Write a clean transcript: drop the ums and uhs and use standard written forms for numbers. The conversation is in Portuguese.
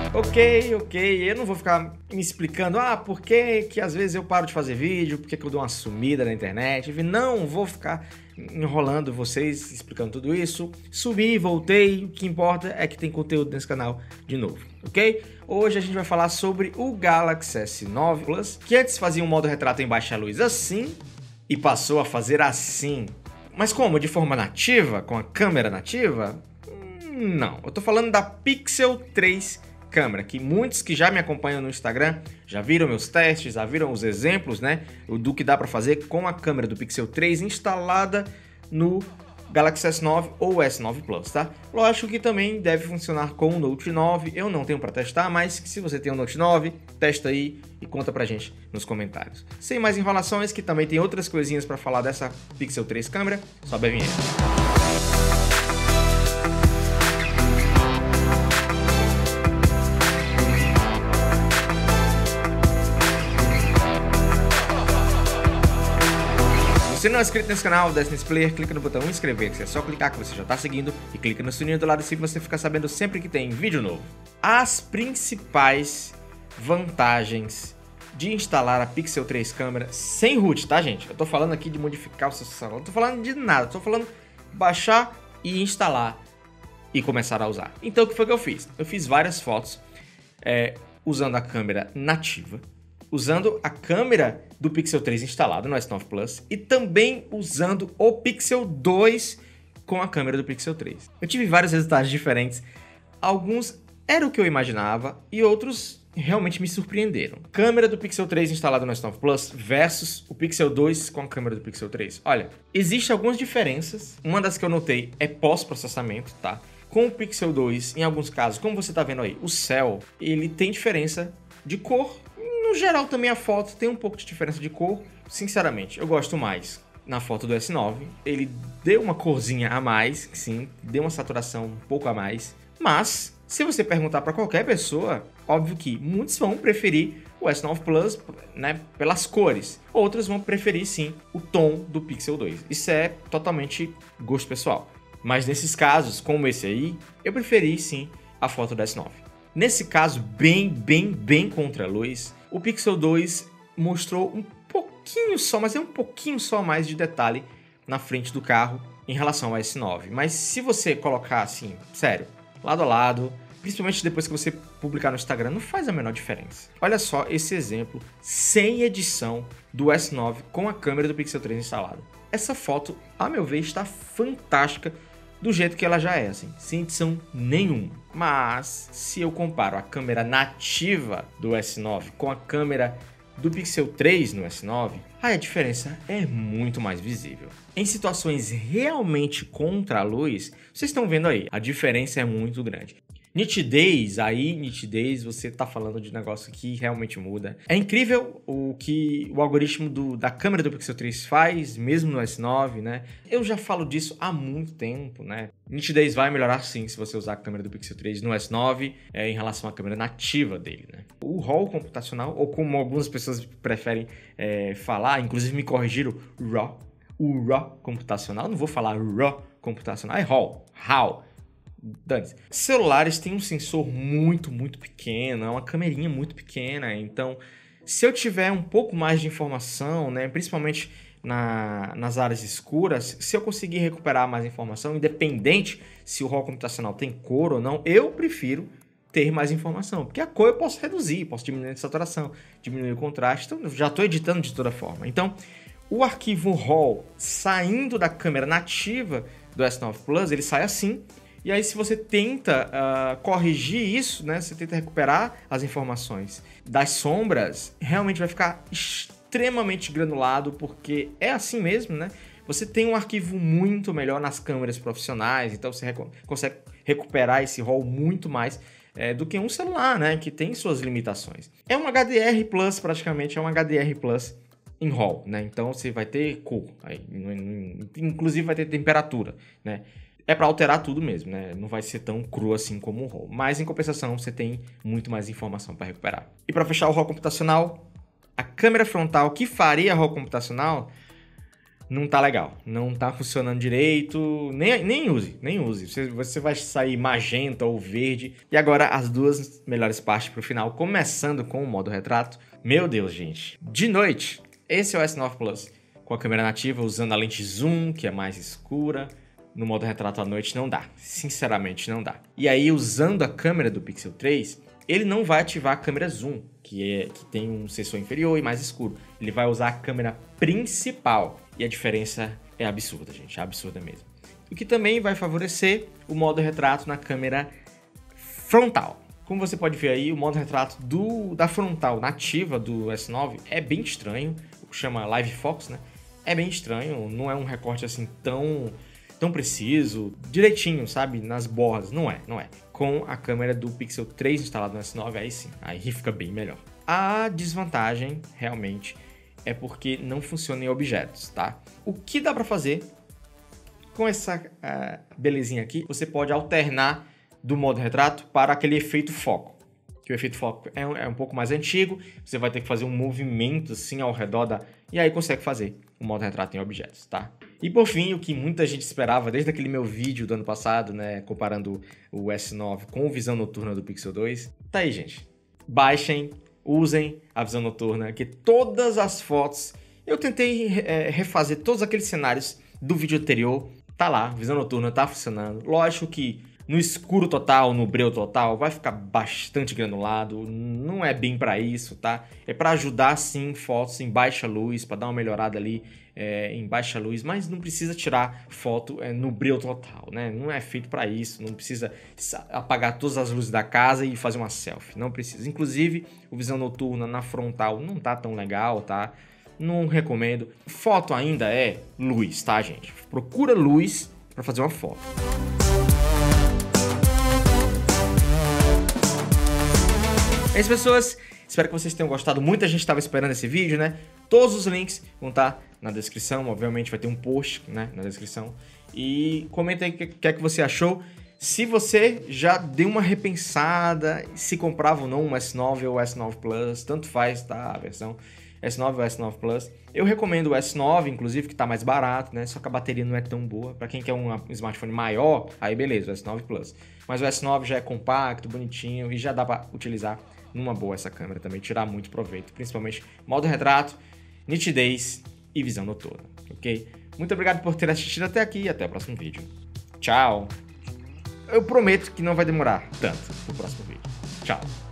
Ok, eu não vou ficar me explicando, por que às vezes eu paro de fazer vídeo, por que eu dou uma sumida na internet, enfim, não vou ficar enrolando vocês, explicando tudo isso. Subi, voltei, o que importa é que tem conteúdo nesse canal de novo, ok? Hoje a gente vai falar sobre o Galaxy S9 Plus, que antes fazia um modo retrato em baixa luz assim, e passou a fazer assim. Mas como? De forma nativa? Com a câmera nativa? Não, eu tô falando da Pixel 3 câmera, que muitos que já me acompanham no Instagram já viram meus testes, já viram os exemplos, né, do que dá para fazer com a câmera do Pixel 3 instalada no Galaxy S9 ou S9 Plus, tá? Lógico que também deve funcionar com o Note 9, eu não tenho para testar, mas se você tem o Note 9, testa aí e conta pra gente nos comentários. Sem mais enrolações, que também tem outras coisinhas para falar dessa Pixel 3 câmera, sobe a vinheta. Se você não é inscrito nesse canal, desce nesse player, clica no botão inscrever-se, é só clicar que você já está seguindo e clica no sininho do lado assim para você ficar sabendo sempre que tem vídeo novo. As principais vantagens de instalar a Pixel 3 câmera sem root, tá gente? Eu tô falando aqui de modificar o seu celular, não tô falando de nada, tô falando baixar e instalar e começar a usar. Então o que foi que eu fiz? Eu fiz várias fotos usando a câmera nativa, usando a câmera do Pixel 3 instalado no S9 Plus e também usando o Pixel 2 com a câmera do Pixel 3. Eu tive vários resultados diferentes, alguns eram o que eu imaginava e outros realmente me surpreenderam. Câmera do Pixel 3 instalado no S9 Plus versus o Pixel 2 com a câmera do Pixel 3. Olha, existem algumas diferenças, uma das que eu notei é pós-processamento, tá? Com o Pixel 2, em alguns casos, como você tá vendo aí, o céu, ele tem diferença de cor. No geral, também a foto tem um pouco de diferença de cor. Sinceramente, eu gosto mais na foto do S9. Ele deu uma corzinha a mais, sim, deu uma saturação um pouco a mais. Mas, se você perguntar para qualquer pessoa, óbvio que muitos vão preferir o S9 Plus, né, pelas cores. Outros vão preferir, sim, o tom do Pixel 2. Isso é totalmente gosto pessoal. Mas nesses casos, como esse aí, eu preferi, sim, a foto do S9. Nesse caso, bem contra a luz, o Pixel 2 mostrou um pouquinho só, mas é um pouquinho só mais de detalhe na frente do carro em relação ao S9. Mas se você colocar assim, sério, lado a lado, principalmente depois que você publicar no Instagram, não faz a menor diferença. Olha só esse exemplo sem edição do S9 com a câmera do Pixel 3 instalada. Essa foto, a meu ver, está fantástica do jeito que ela já é, assim, sem edição nenhuma. Mas, se eu comparo a câmera nativa do S9 com a câmera do Pixel 3 no S9, aí a diferença é muito mais visível. Em situações realmente contra a luz, vocês estão vendo aí, a diferença é muito grande. Nitidez, você tá falando de negócio que realmente muda. É incrível o que o algoritmo da câmera do Pixel 3 faz, mesmo no S9, né? Eu já falo disso há muito tempo, né? Nitidez vai melhorar sim se você usar a câmera do Pixel 3 no S9 em relação à câmera nativa dele, né? O RAW computacional, ou como algumas pessoas preferem falar, inclusive me corrigiram, o RAW computacional, não vou falar RAW computacional, é RAW. Dane-se. Celulares têm um sensor muito pequeno, é uma camerinha muito pequena, então se eu tiver um pouco mais de informação, né, principalmente nas áreas escuras, se eu conseguir recuperar mais informação, independente se o RAW computacional tem cor ou não, eu prefiro ter mais informação, porque a cor eu posso reduzir, posso diminuir a saturação, diminuir o contraste, então já estou editando de toda forma. Então, o arquivo RAW saindo da câmera nativa do S9 Plus, ele sai assim. E aí, se você tenta corrigir isso, né, você tenta recuperar as informações das sombras, realmente vai ficar extremamente granulado, porque é assim mesmo, né? Você tem um arquivo muito melhor nas câmeras profissionais, então você consegue recuperar esse RAW muito mais do que um celular, né, que tem suas limitações. É um HDR+, praticamente, é um HDR+, em RAW, né? Então você vai ter cor, aí, inclusive vai ter temperatura, né? É para alterar tudo mesmo, né? Não vai ser tão cru assim como o RAW. Mas, em compensação, você tem muito mais informação para recuperar. E para fechar o RAW computacional, a câmera frontal que faria RAW computacional não tá legal, não tá funcionando direito, nem use. Você vai sair magenta ou verde. E agora as duas melhores partes pro final, começando com o modo retrato. Meu Deus, gente, de noite, esse é o S9 Plus com a câmera nativa, usando a lente zoom, que é mais escura. No modo retrato à noite não dá, sinceramente não dá. E aí, usando a câmera do Pixel 3, ele não vai ativar a câmera zoom, que tem um sensor inferior e mais escuro. Ele vai usar a câmera principal. E a diferença é absurda, gente, é absurda mesmo. O que também vai favorecer o modo retrato na câmera frontal. Como você pode ver aí, o modo retrato da frontal nativa do S9 é bem estranho, o que chama Live Focus, né? É bem estranho, não é um recorte assim tão preciso, direitinho, sabe? Nas bordas, não é. Com a câmera do Pixel 3 instalado no S9, aí sim, aí fica bem melhor. A desvantagem, realmente, é porque não funciona em objetos, tá? O que dá pra fazer com essa belezinha aqui, você pode alternar do modo retrato para aquele efeito foco. Que o efeito foco é um pouco mais antigo, você vai ter que fazer um movimento assim ao redor e aí consegue fazer o modo retrato em objetos, tá? E por fim, o que muita gente esperava desde aquele meu vídeo do ano passado, né, comparando o S9 com a visão noturna do Pixel 2, tá aí, gente. Baixem, usem a visão noturna, que todas as fotos, eu tentei refazer todos aqueles cenários do vídeo anterior, tá lá, visão noturna tá funcionando. Lógico que no escuro total, no breu total, vai ficar bastante granulado, não é bem para isso, tá? É para ajudar sim fotos em baixa luz, para dar uma melhorada ali em baixa luz, mas não precisa tirar foto no breu total, né? Não é feito para isso, não precisa apagar todas as luzes da casa e fazer uma selfie, não precisa. Inclusive, o visão noturna na frontal não tá tão legal, tá? Não recomendo. Foto ainda é luz, tá, gente? Procura luz para fazer uma foto. É isso, pessoas. Espero que vocês tenham gostado. Muita gente estava esperando esse vídeo, né? Todos os links vão estar na descrição. Obviamente vai ter um post, né, na descrição. E comenta aí o que é que você achou. Se você já deu uma repensada, se comprava ou não um S9 ou S9 Plus, tanto faz, tá? A versão S9 ou S9 Plus. Eu recomendo o S9, inclusive, que tá mais barato, né? Só que a bateria não é tão boa. Para quem quer um smartphone maior, aí beleza, o S9 Plus. Mas o S9 já é compacto, bonitinho e já dá para utilizar numa boa essa câmera também, tirar muito proveito, principalmente modo retrato, nitidez e visão noturna, ok? Muito obrigado por ter assistido até aqui e até o próximo vídeo. Tchau! Eu prometo que não vai demorar tanto pro próximo vídeo. Tchau!